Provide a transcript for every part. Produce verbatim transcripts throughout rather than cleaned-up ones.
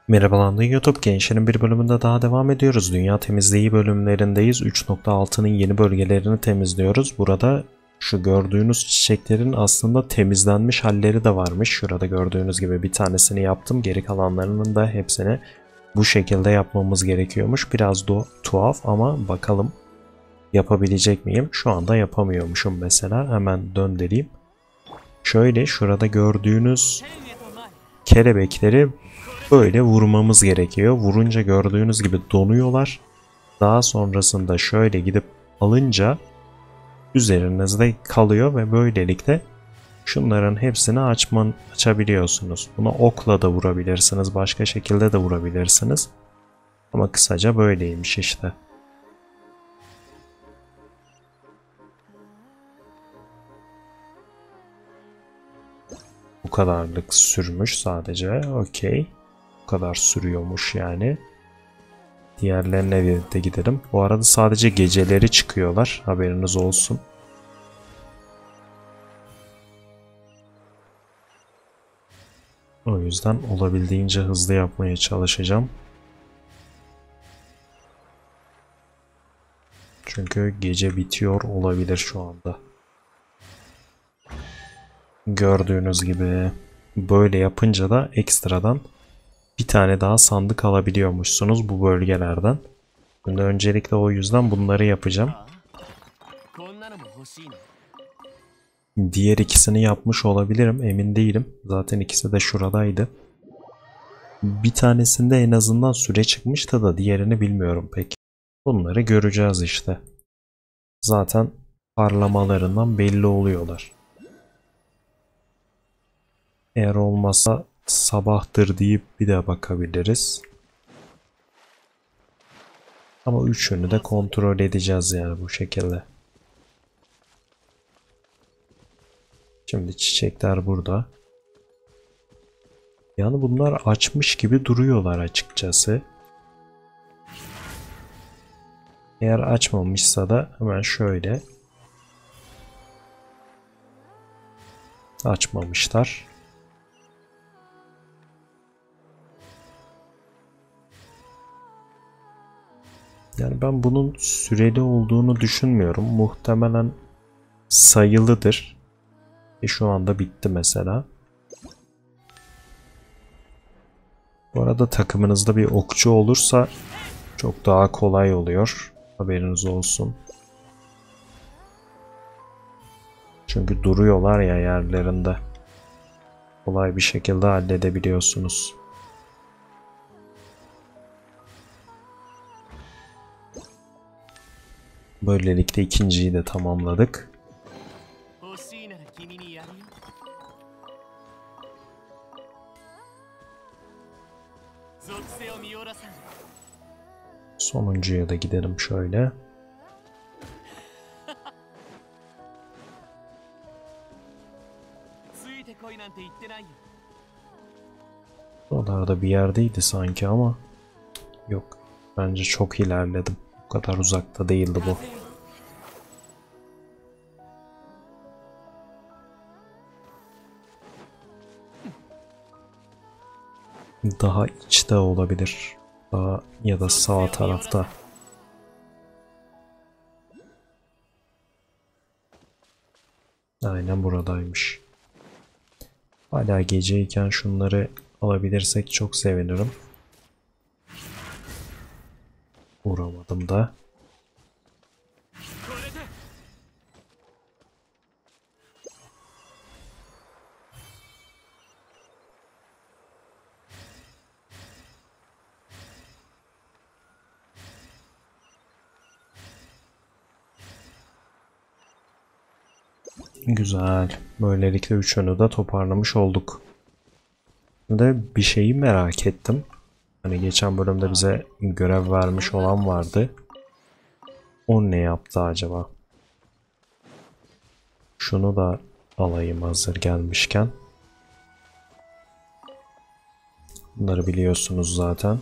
Merhabalar YouTube Gençlerin bir bölümünde daha devam ediyoruz. Dünya temizliği bölümlerindeyiz. üç nokta altının yeni bölgelerini temizliyoruz. Burada şu gördüğünüz çiçeklerin aslında temizlenmiş halleri de varmış. Şurada gördüğünüz gibi bir tanesini yaptım. Geri kalanlarının da hepsini bu şekilde yapmamız gerekiyormuş. Biraz da tuhaf ama bakalım yapabilecek miyim? Şu anda yapamıyormuşum mesela. Hemen döndüreyim. Şöyle şurada gördüğünüz kelebekleri böyle vurmamız gerekiyor. Vurunca gördüğünüz gibi donuyorlar. Daha sonrasında şöyle gidip alınca üzerinizde kalıyor ve böylelikle şunların hepsini açman, açabiliyorsunuz. Buna okla da vurabilirsiniz. Başka şekilde de vurabilirsiniz. Ama kısaca böyleymiş işte. Bu kadarlık sürmüş sadece. Okey. Bu kadar sürüyormuş yani. Diğerlerine de gidelim. Bu arada sadece geceleri çıkıyorlar. Haberiniz olsun. O yüzden olabildiğince hızlı yapmaya çalışacağım. Çünkü gece bitiyor olabilir şu anda. Gördüğünüz gibi böyle yapınca da ekstradan bir tane daha sandık alabiliyormuşsunuz bu bölgelerden. Şimdi öncelikle o yüzden bunları yapacağım. Diğer ikisini yapmış olabilirim, emin değilim. Zaten ikisi de şuradaydı. Bir tanesinde en azından süre çıkmıştı da diğerini bilmiyorum pek. Bunları göreceğiz işte. Zaten parlamalarından belli oluyorlar. Eğer olmazsa sabahtır deyip bir de bakabiliriz. Ama üçünü de kontrol edeceğiz yani bu şekilde. Şimdi çiçekler burada. Yani bunlar açmış gibi duruyorlar açıkçası. Eğer açmamışsa da hemen şöyle. Açmamışlar. Yani ben bunun süreli olduğunu düşünmüyorum. Muhtemelen sayılıdır. E şu anda bitti mesela. Bu arada takımınızda bir okçu olursa çok daha kolay oluyor. Haberiniz olsun. Çünkü duruyorlar ya yerlerinde. Kolay bir şekilde halledebiliyorsunuz. Böylelikle ikinciyi de tamamladık. Sonuncuya da gidelim şöyle. Oralarda bir yerdeydi sanki ama yok. Bence çok ilerledim. Bu kadar uzakta değildi bu. Daha içte olabilir. Daha ya da sağ tarafta. Aynen buradaymış. Hala geceyken şunları alabilirsek çok sevinirim. Uğramadım da. Güzel. Böylelikle üçünü de toparlamış olduk. Şimdi bir şeyi merak ettim. Hani geçen bölümde bize görev vermiş olan vardı. O ne yaptı acaba? Şunu da alayım hazır gelmişken. Bunları biliyorsunuz zaten.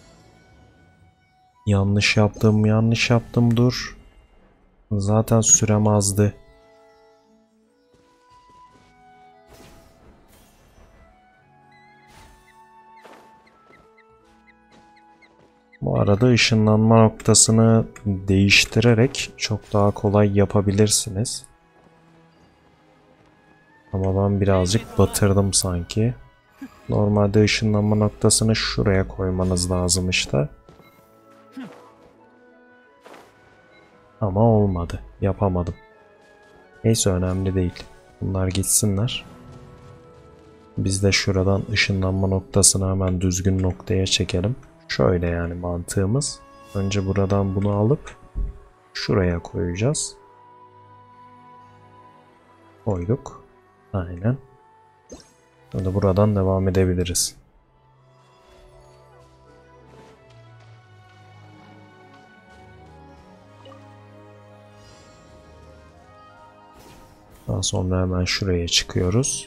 Yanlış yaptım, yanlış yaptım dur. Zaten sürem azdı. Bu arada ışınlanma noktasını değiştirerek çok daha kolay yapabilirsiniz. Ama ben birazcık batırdım sanki. Normalde ışınlanma noktasını şuraya koymanız lazım işte. Ama olmadı. Yapamadım. Neyse, önemli değil. Bunlar gitsinler. Biz de şuradan ışınlanma noktasını hemen düzgün noktaya çekelim. Şöyle yani mantığımız. Önce buradan bunu alıp şuraya koyacağız. Koyduk. Aynen. Şimdi buradan devam edebiliriz. Daha sonra hemen şuraya çıkıyoruz.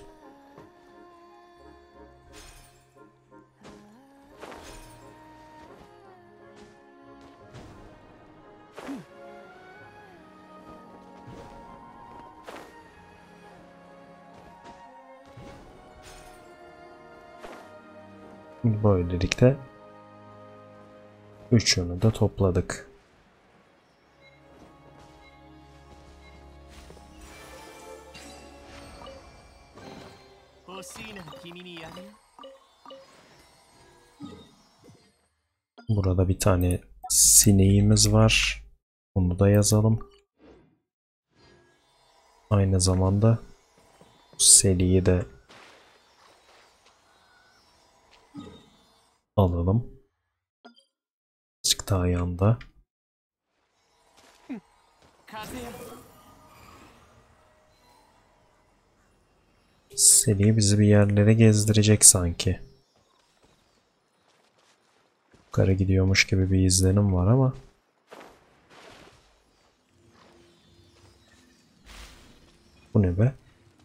Böylelikle üçünü de topladık. Burada bir tane sineğimiz var. Onu da yazalım. Aynı zamanda seriyi de alalım. Azıcık daha yanda. Seri bizi bir yerlere gezdirecek sanki. Yukarı gidiyormuş gibi bir izlenim var ama. Bu ne be?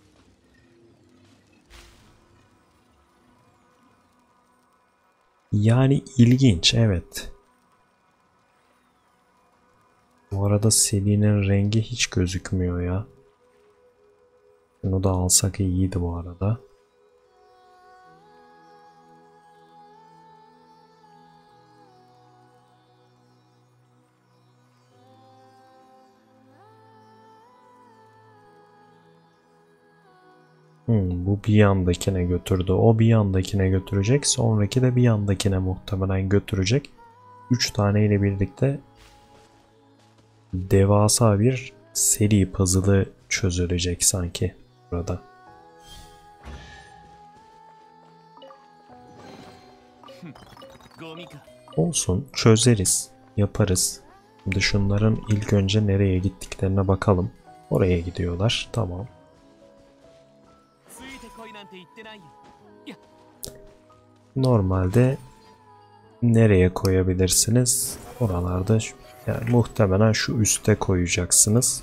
Yani ilginç, evet. Bu arada Seli'nin rengi hiç gözükmüyor ya. Bunu da alsak iyiydi bu arada. Hmm, bu bir yandakine götürdü. O bir yandakine götürecek. Sonraki de bir yandakine muhtemelen götürecek. Üç tane ile birlikte devasa bir seri puzzle'ı çözülecek sanki burada. Olsun, çözeriz, yaparız. Şimdi şunların ilk önce nereye gittiklerine bakalım. Oraya gidiyorlar, tamam. Normalde nereye koyabilirsiniz? Oralarda yani muhtemelen şu üste koyacaksınız.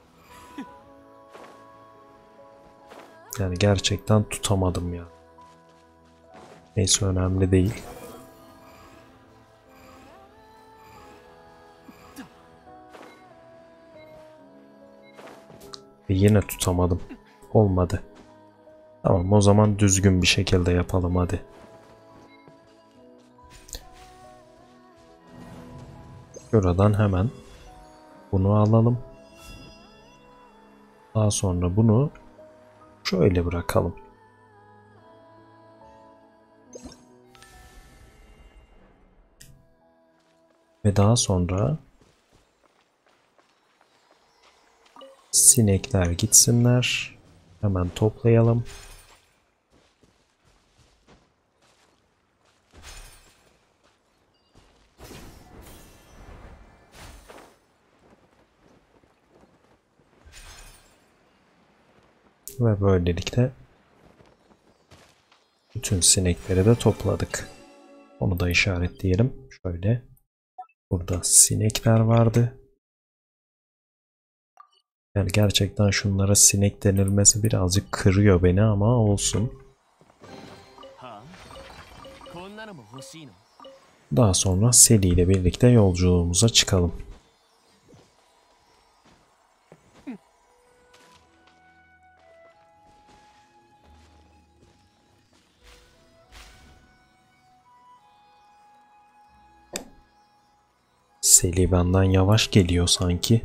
Yani gerçekten tutamadım ya. Neyse, önemli değil. Ve yine tutamadım. Olmadı. Tamam, o zaman düzgün bir şekilde yapalım hadi. Şuradan hemen bunu alalım. Daha sonra bunu şöyle bırakalım. Ve daha sonra sinekler gitsinler. Hemen toplayalım. Ve böylelikle bütün sinekleri de topladık. Onu da işaretleyelim. Şöyle. Burada sinekler vardı. Yani gerçekten şunlara sinek denilmesi birazcık kırıyor beni ama olsun. Daha sonra Seli ile birlikte yolculuğumuza çıkalım. Seli benden yavaş geliyor sanki.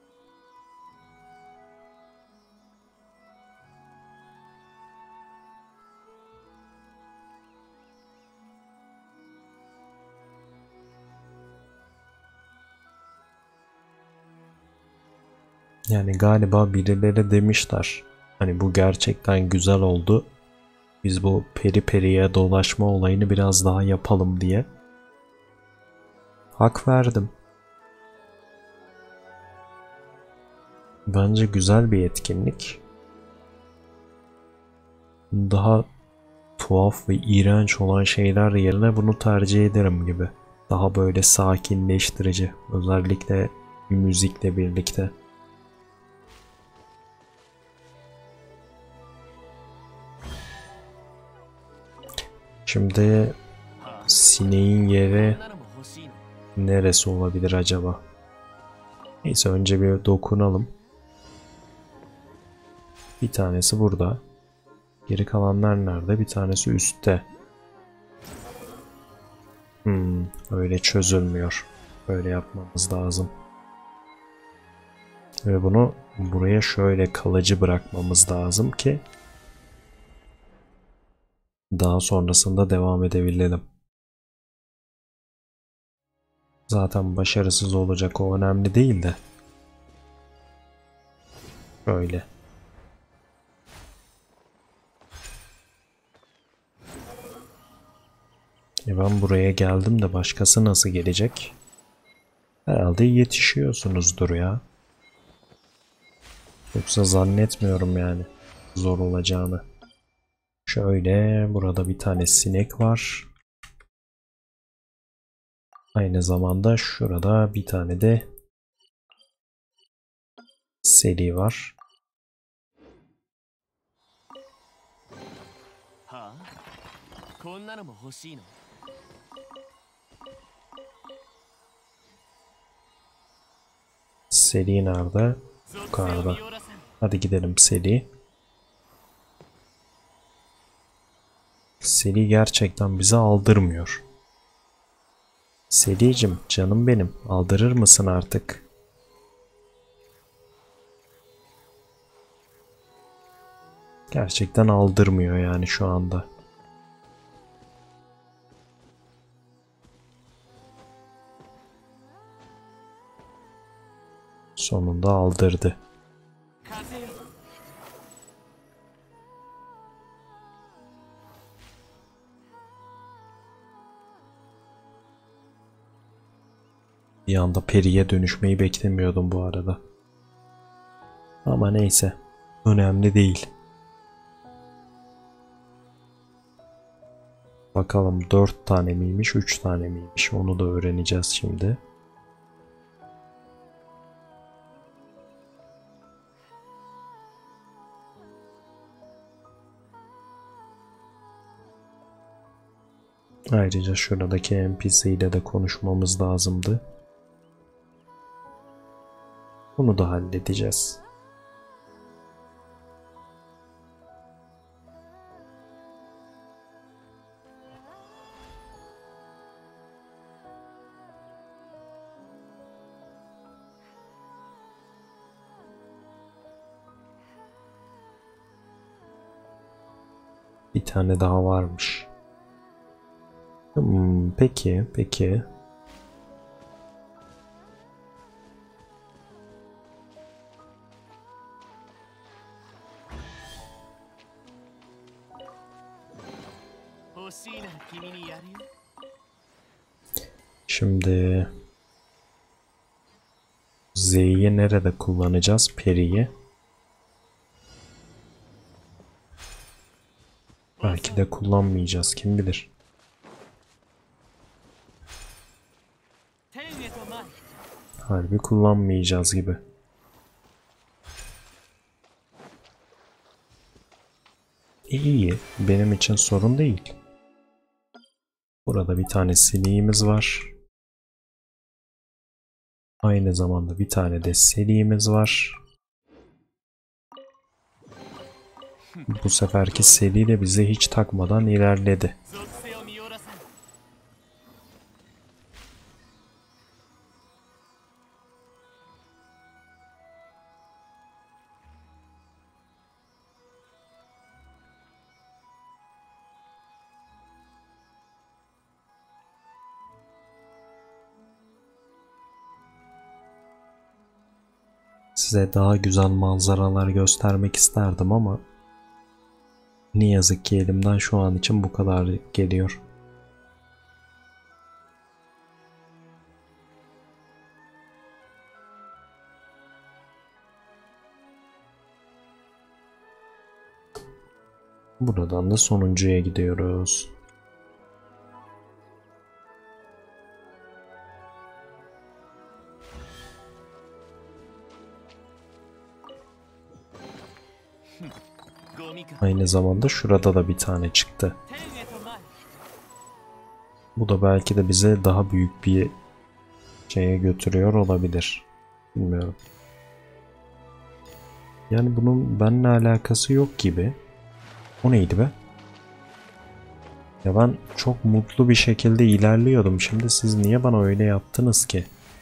Yani galiba birileri demişler. Hani bu gerçekten güzel oldu. Biz bu peri periye dolaşma olayını biraz daha yapalım diye. Hak verdim. Bence güzel bir etkinlik. Daha tuhaf ve iğrenç olan şeyler yerine bunu tercih ederim gibi. Daha böyle sakinleştirici. Özellikle müzikle birlikte. Şimdi sineğin yeri neresi olabilir acaba? Neyse önce bir dokunalım. Bir tanesi burada. Geri kalanlar nerede? Bir tanesi üstte. Hmm, öyle çözülmüyor. Böyle yapmamız lazım. Ve bunu buraya şöyle kalıcı bırakmamız lazım ki daha sonrasında devam edebilelim. Zaten başarısız olacak, o önemli değil de. Böyle. E ben buraya geldim de başkası nasıl gelecek? Herhalde yetişiyorsunuzdur ya. Yoksa zannetmiyorum yani zor olacağını. Şöyle burada bir tane sinek var. Aynı zamanda şurada bir tane de seri var. Seri nerede? Yukarıda. Hadi gidelim seri. Seri gerçekten bizi aldırmıyor. Sericim, canım benim, aldırır mısın artık? Gerçekten aldırmıyor yani şu anda. Sonunda aldırdı. Bir anda periye dönüşmeyi beklemiyordum bu arada. Ama neyse, önemli değil. Bakalım dört tane miymiş, üç tane miymiş, onu da öğreneceğiz şimdi. Ayrıca şuradaki N P C ile de konuşmamız lazımdı. Bunu da halledeceğiz. Bir tane daha varmış. Hmm, peki, peki. Şimdi Z'yi nerede kullanacağız? Peri'yi. Belki de kullanmayacağız, kim bilir. Harbi kullanmayacağız gibi. İyi, benim için sorun değil. Burada bir tane sineğimiz var. Aynı zamanda bir tane de seriğimiz var. Bu seferki seri de bize hiç takmadan ilerledi. size daha güzel manzaralar göstermek isterdim ama ne yazık ki elimden şu an için bu kadar geliyor. Buradan da sonuncuya gidiyoruz. Aynı zamanda şurada da bir tane çıktı. Bu da belki de bize daha büyük bir şeye götürüyor olabilir. Bilmiyorum. Yani bunun benimle alakası yok gibi. O neydi be? Ya ben çok mutlu bir şekilde ilerliyordum. Şimdi siz niye bana öyle yaptınız ki?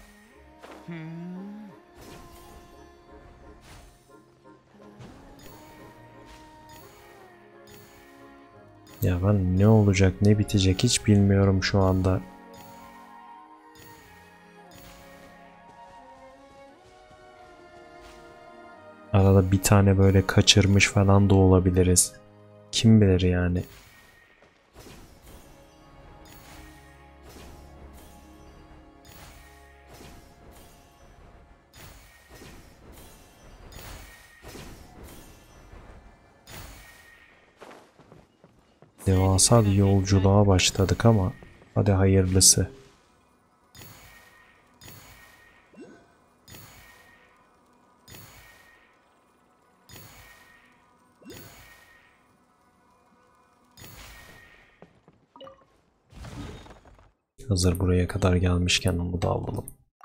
Ya ben ne olacak ne bitecek hiç bilmiyorum şu anda. Arada bir tane böyle kaçırmış falan da olabiliriz. Kim bilir yani. Devasa bir yolculuğa başladık ama hadi hayırlısı. Hazır buraya kadar gelmişken onu da alalım.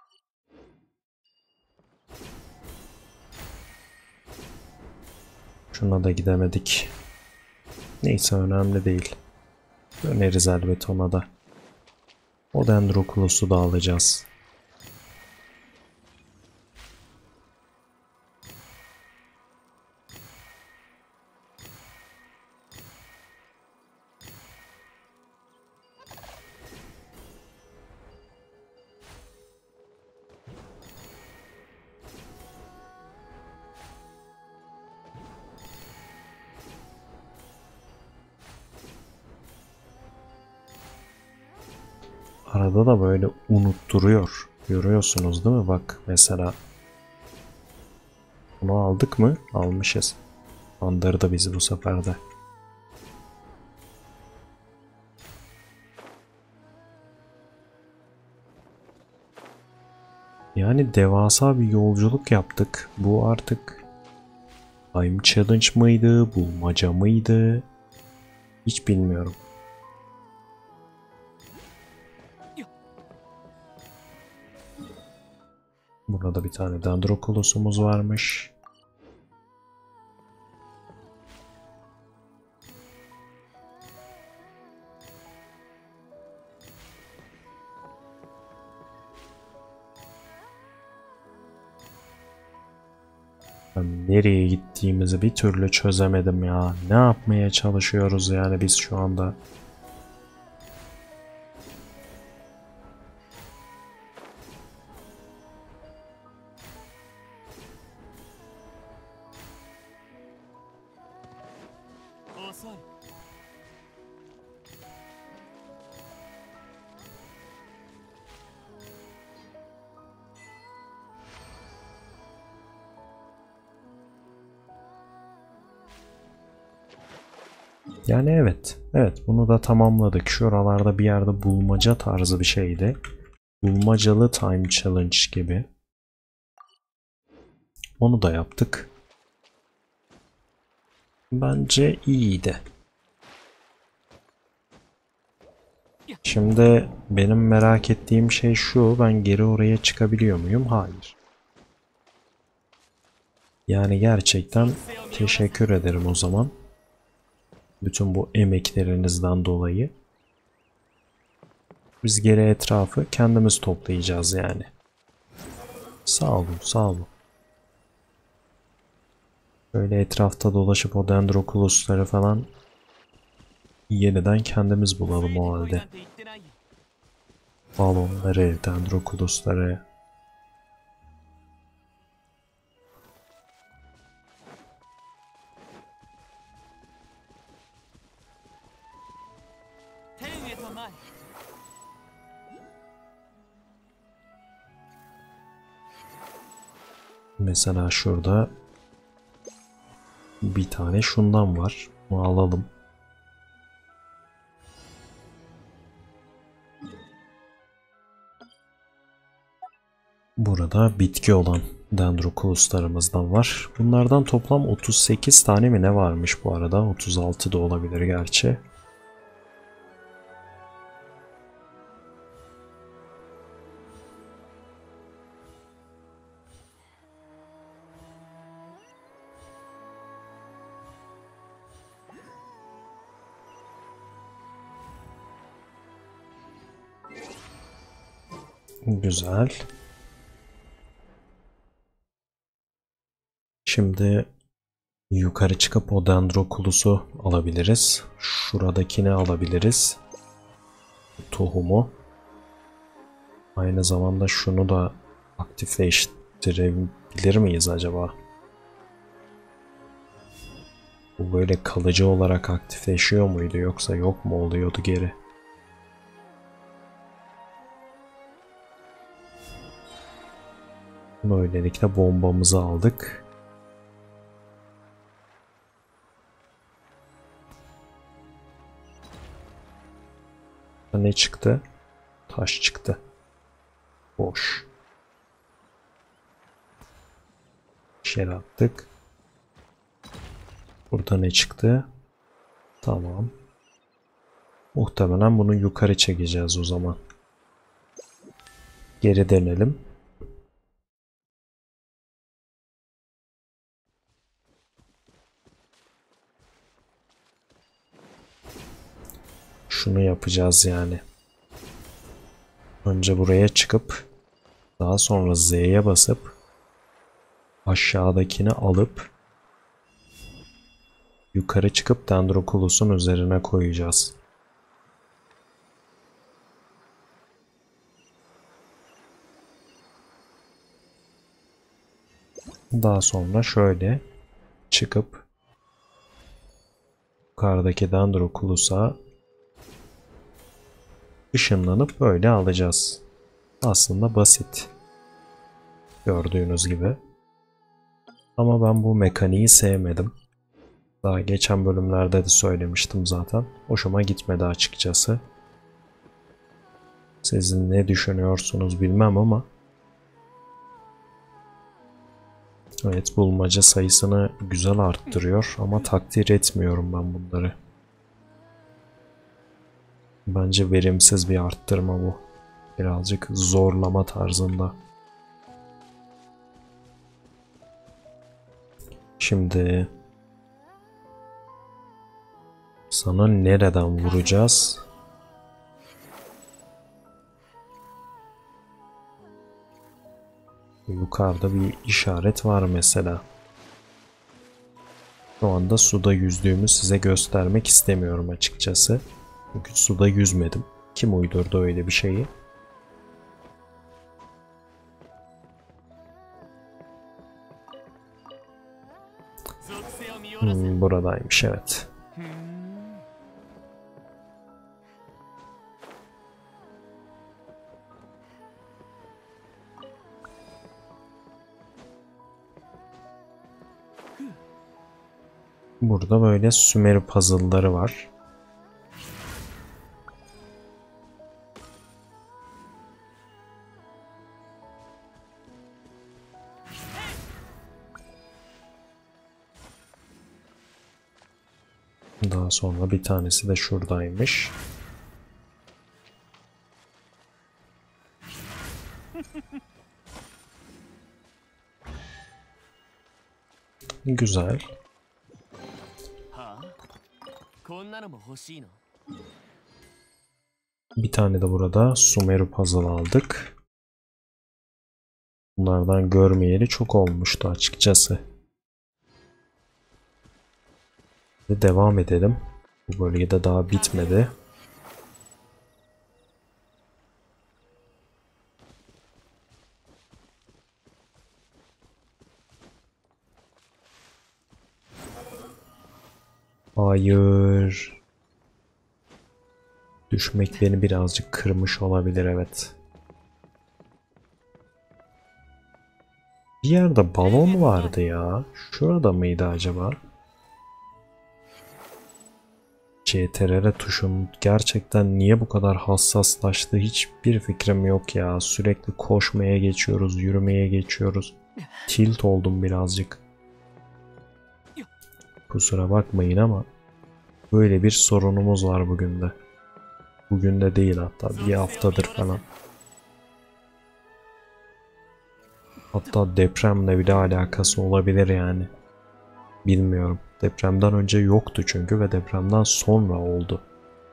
Şuna da gidemedik. Neyse önemli değil. Döneriz elbet ona da. O Dendrokulos'u da alacağız. Arada da böyle unutturuyor. Görüyorsunuz değil mi? Bak mesela. Bunu aldık mı? Almışız. Andırdı bizi bu sefer de. Yani devasa bir yolculuk yaptık. Bu artık Time Challenge mıydı? Bulmaca mıydı? Hiç bilmiyorum. Burada bir tane Dendrokulos'umuz varmış. Ben nereye gittiğimizi bir türlü çözemedim ya. Ne yapmaya çalışıyoruz yani biz şu anda? Yani evet. Evet bunu da tamamladık. Şuralarda bir yerde bulmaca tarzı bir şeydi. Bulmacalı Time Challenge gibi. Onu da yaptık. Bence iyiydi. Şimdi benim merak ettiğim şey şu. Ben geri oraya çıkabiliyor muyum? Hayır. Yani gerçekten teşekkür ederim o zaman. Bütün bu emeklerinizden dolayı. Biz geri etrafı kendimiz toplayacağız yani. Sağ olun, sağ olun. Böyle etrafta dolaşıp o Dendrokulos'ları falan yeniden kendimiz bulalım o halde. Balonları, Dendrokulos'ları. Mesela şurada bir tane şundan var. Bunu alalım. Burada bitki olan dendrokuluslarımızdan var. Bunlardan toplam otuz sekiz tane mi ne varmış bu arada? otuz altı da olabilir gerçi. Güzel. Şimdi yukarı çıkıp o dendrokulusu alabiliriz. Şuradakini alabiliriz. Tohumu. Aynı zamanda şunu da aktifleştirebilir miyiz acaba? Bu böyle kalıcı olarak aktifleşiyor muydu yoksa yok mu oluyordu geri? Böylelikle bombamızı aldık. Ne çıktı? Taş çıktı. Boş. İçeri attık. Burada ne çıktı? Tamam. Muhtemelen bunu yukarı çekeceğiz o zaman. Geri dönelim. Şunu yapacağız yani. Önce buraya çıkıp daha sonra Z'ye basıp aşağıdakini alıp yukarı çıkıp dendrokulus'un üzerine koyacağız. Daha sonra şöyle çıkıp yukarıdaki dendrokulus'a ışınlanıp böyle alacağız. Aslında basit. Gördüğünüz gibi. Ama ben bu mekaniği sevmedim. Daha geçen bölümlerde de söylemiştim zaten. Hoşuma gitmedi açıkçası. Sizin ne düşünüyorsunuz bilmem ama evet, bulmaca sayısını güzel arttırıyor ama takdir etmiyorum ben bunları. Bence verimsiz bir arttırma bu. Birazcık zorlama tarzında. Şimdi sana nereden vuracağız? Yukarıda bir işaret var mesela. Şu anda suda yüzdüğümü size göstermek istemiyorum açıkçası. Çünkü suda yüzmedim. Kim uydurdu öyle bir şeyi? Hmm, buradaymış evet. Burada böyle Sümer puzzle'ları var. Daha sonra bir tanesi de şuradaymış. Güzel. Bir tane de burada Sumeru puzzle aldık. Bunlardan görmeyeli çok olmuştu açıkçası. Ve devam edelim. Bu bölgede daha bitmedi. Hayır. Düşmek beni birazcık kırmış olabilir evet. Bir yerde balon vardı ya. Şurada mıydı acaba? C T R L tuşum gerçekten niye bu kadar hassaslaştı hiçbir fikrim yok ya. Sürekli koşmaya geçiyoruz, yürümeye geçiyoruz. Tilt oldum birazcık. Kusura bakmayın ama böyle bir sorunumuz var bugün de. Bugün de değil, hatta bir haftadır falan. Hatta depremle bile alakası olabilir yani. Bilmiyorum. Depremden önce yoktu çünkü ve depremden sonra oldu.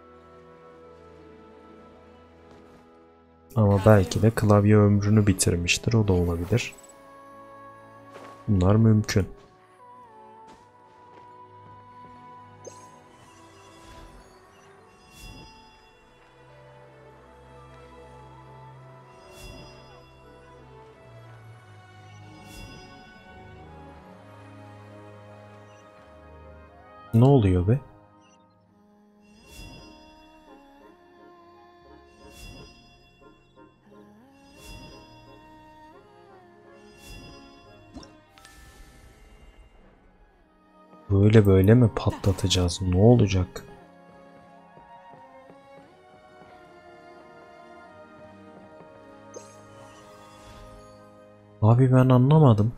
Ama belki de klavye ömrünü bitirmiştir, o da olabilir. Bunlar mümkün. Ne oluyor be? Böyle böyle mi patlatacağız? Ne olacak? Abi ben anlamadım.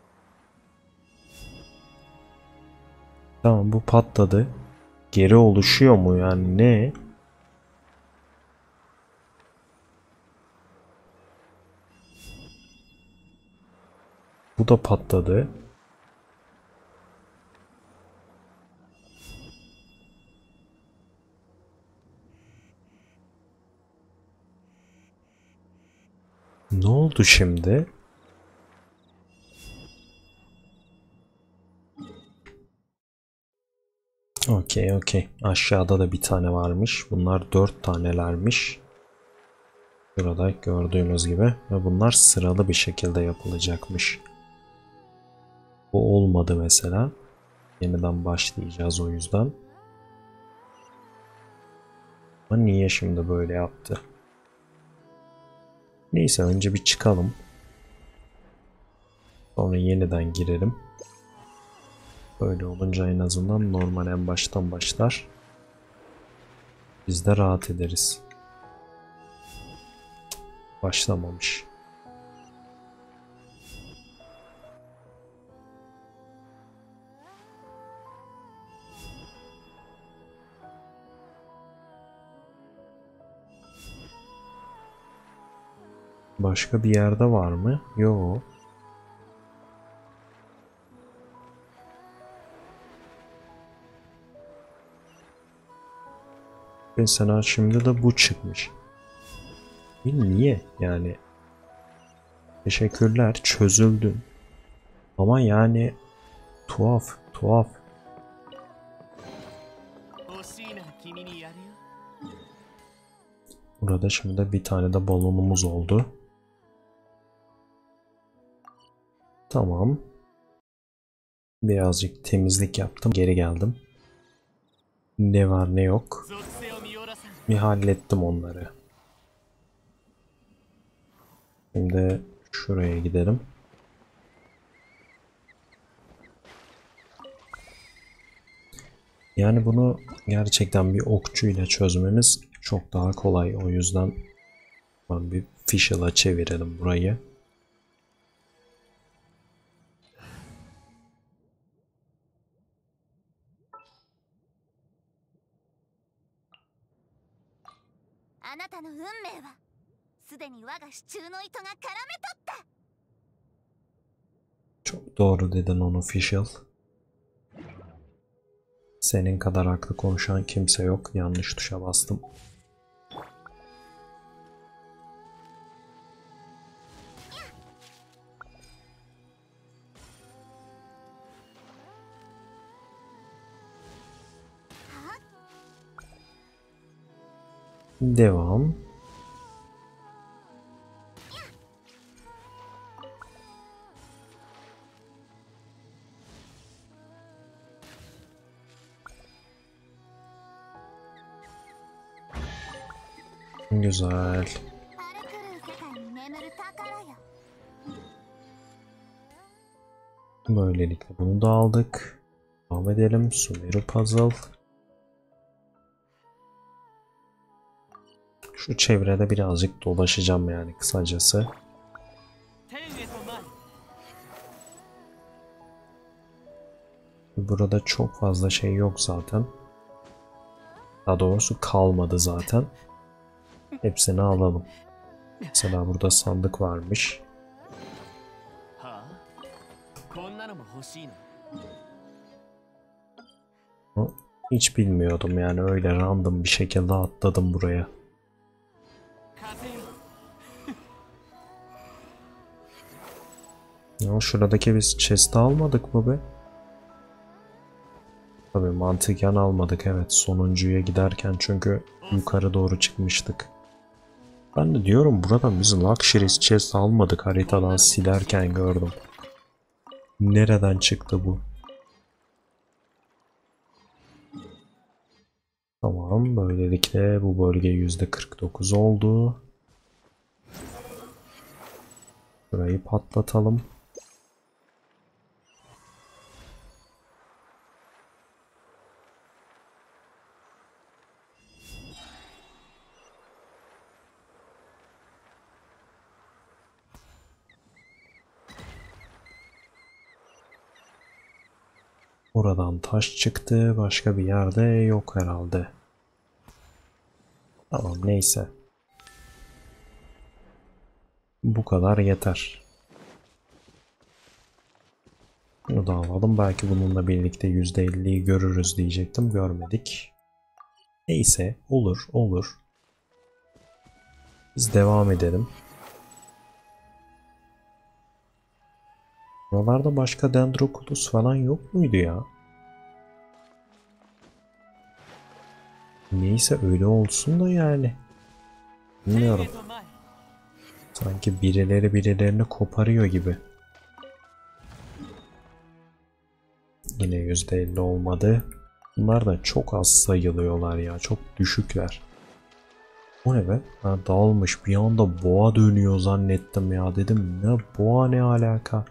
Tamam, bu patladı. Geri oluşuyor mu yani, ne? Bu da patladı. Ne oldu şimdi? Okey okey. Aşağıda da bir tane varmış. Bunlar dört tanelermiş. Burada gördüğünüz gibi. Ve bunlar sıralı bir şekilde yapılacakmış. Bu olmadı mesela. Yeniden başlayacağız o yüzden. Ama niye şimdi böyle yaptı? Neyse, önce bir çıkalım. Sonra yeniden girelim. Böyle olunca en azından normal en baştan başlar. Biz de rahat ederiz. Başlamamış. Başka bir yerde var mı? Yok. Mesela şimdi de bu çıkmış. Niye? Yani teşekkürler, çözüldün. Ama yani tuhaf, tuhaf. Burada şimdi bir tane de balonumuz oldu. Tamam. Birazcık temizlik yaptım. Geri geldim. Ne var ne yok. Bir hallettim onları. Şimdi şuraya gidelim. Yani bunu gerçekten bir okçuyla çözmemiz çok daha kolay. O yüzden ben bir Fischl'a çevirelim burayı. Çok doğru dedin onu Fischl. Senin kadar haklı konuşan kimse yok. Yanlış tuşa bastım. Devam. Güzel. Böylelikle bunu da aldık. Devam edelim. Sumeru Puzzle. Şu çevrede birazcık dolaşacağım yani kısacası. Burada çok fazla şey yok zaten. Daha doğrusu kalmadı zaten. Hepsini alalım. Mesela burada sandık varmış. Hiç bilmiyordum yani, öyle random bir şekilde atladım buraya. Ya şuradaki biz chest'i almadık mı be? Tabii mantıken almadık, evet, sonuncuya giderken çünkü yukarı doğru çıkmıştık. Ben de diyorum buradan biz Luxury chest almadık, haritadan silerken gördüm. Nereden çıktı bu? Tamam, böylelikle bu bölge yüzde kırk dokuz oldu. Burayı patlatalım. Oradan taş çıktı. Başka bir yerde yok herhalde. Tamam, neyse. Bu kadar yeter. Bunu da alalım. Belki bununla birlikte yüzde elliyi görürüz diyecektim. Görmedik. Neyse. Olur. Olur. Biz devam edelim. Buralarda başka Dendroculus falan yok muydu ya? Neyse, öyle olsun da yani. Bilmiyorum. Sanki birileri birilerini koparıyor gibi. Yine yüzde elli olmadı. Bunlar da çok az sayılıyorlar ya. Çok düşükler. O ne be? Ha, dağılmış. Bir anda boğa dönüyor zannettim ya. Dedim ne boğa, ne alaka?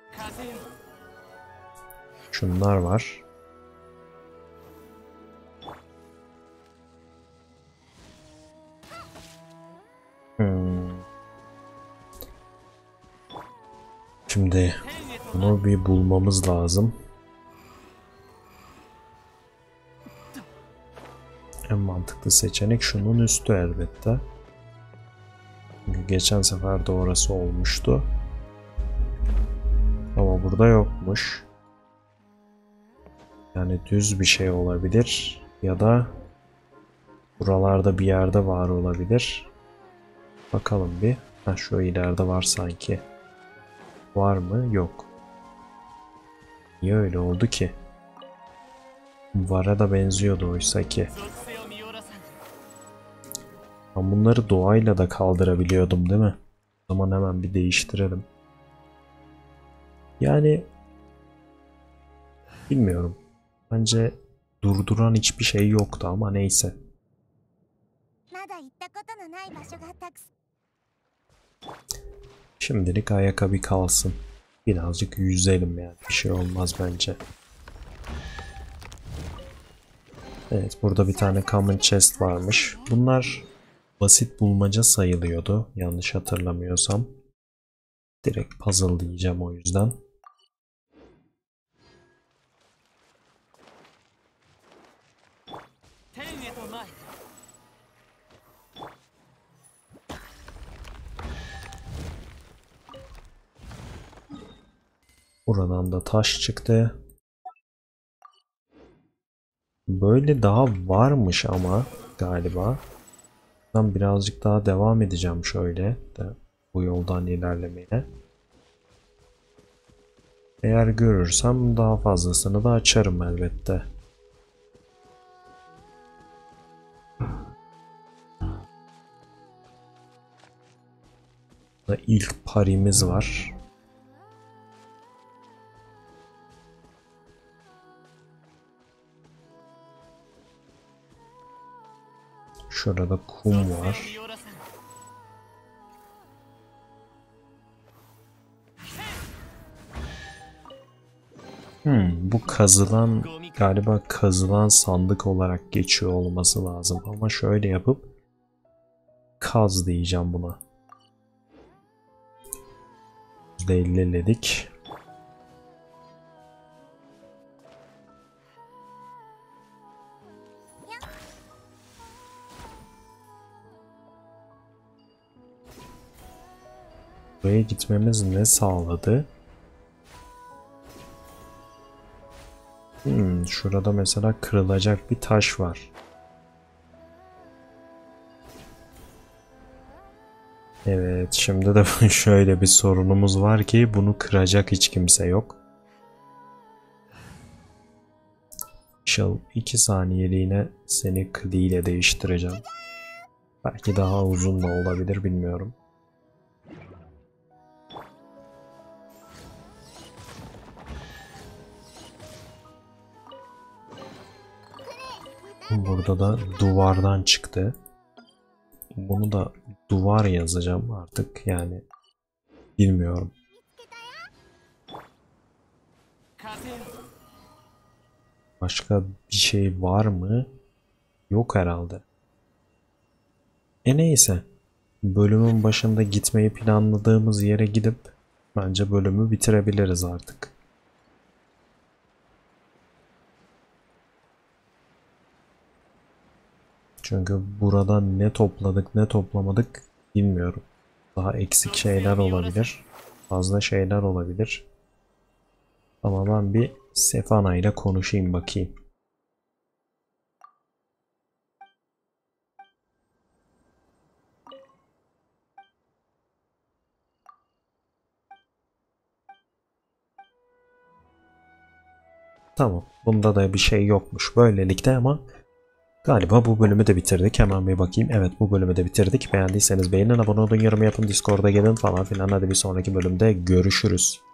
Şunlar var. Hmm. Şimdi bunu bir bulmamız lazım. En mantıklı seçenek şunun üstü elbette. Çünkü geçen sefer de orası olmuştu. Ama burada yokmuş. Yani düz bir şey olabilir. Ya da buralarda bir yerde var olabilir. Bakalım bir. Ha, şu ileride var sanki. Var mı? Yok. Niye öyle oldu ki? Vara da benziyordu oysa ki. Ben bunları doğayla da kaldırabiliyordum değil mi? O zaman hemen bir değiştirelim. Yani bilmiyorum. Bence durduran hiçbir şey yoktu ama neyse. Şimdilik ayakkabı kalsın. Birazcık yüzelim yani. Bir şey olmaz bence. Evet, burada bir tane common chest varmış. Bunlar basit bulmaca sayılıyordu. Yanlış hatırlamıyorsam. Direkt puzzle diyeceğim o yüzden. Buradan da taş çıktı. Böyle daha varmış ama galiba. Ben birazcık daha devam edeceğim şöyle de bu yoldan ilerlemeye. Eğer görürsem daha fazlasını da açarım elbette. Da ilk parimiz var. Şurada kum var. Hmm, bu kazılan galiba kazılan sandık olarak geçiyor olması lazım. Ama şöyle yapıp kaz diyeceğim buna. yüzde elliledik. Buraya gitmemiz ne sağladı? Hmm, şurada mesela kırılacak bir taş var. Evet, şimdi de şöyle bir sorunumuz var ki bunu kıracak hiç kimse yok. Shell iki saniyeliğine seni Klee ile değiştireceğim. Belki daha uzun da olabilir, bilmiyorum. Burada da duvardan çıktı. Bunu da duvar yazacağım artık, yani bilmiyorum. Başka bir şey var mı? Yok herhalde. E neyse. Bölümün başında gitmeyi planladığımız yere gidip bence bölümü bitirebiliriz artık. Çünkü burada ne topladık ne toplamadık bilmiyorum. Daha eksik şeyler olabilir. Fazla şeyler olabilir. Ama ben bir Sefana ile konuşayım bakayım. Tamam. Bunda da bir şey yokmuş böylelikle ama galiba bu bölümü de bitirdik. Hemen bir bakayım. Evet, bu bölümü de bitirdik. Beğendiyseniz beğenin, abone olun, yorum yapın, Discord'a gelin falan filan. Hadi bir sonraki bölümde görüşürüz.